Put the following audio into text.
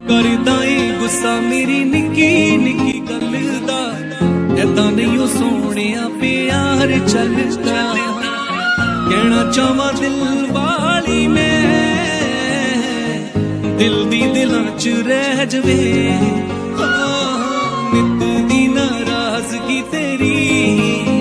करदा ई गुस्सा मेरी निक्की निक्की गल दा, ऐदां नहीं ओ सोहणिया प्यार चलदा। कहना चाहवां दिल वाली मैं, दिल दी दिलां च रह जवे। नित दी नाराजगी तेरी